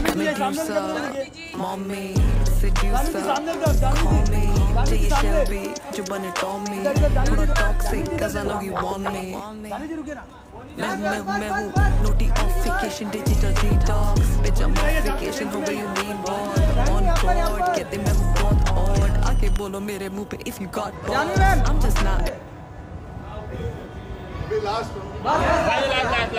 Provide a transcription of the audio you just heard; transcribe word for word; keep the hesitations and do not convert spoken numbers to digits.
Medusa, mommy, seducer, call me, चाहिए Shelby, जो बने Tommy, थोड़ा toxic, cause I know you want me. मैं हूँ मैं हूँ मैं हूँ notification digital detox, bitch I'm on vacation, हो गई हूँ mean boss, on board, कहते मैं हूँ बहुत odd, आके बोलो मेरे मुँह पे if you got balls, I'm just not. Last one.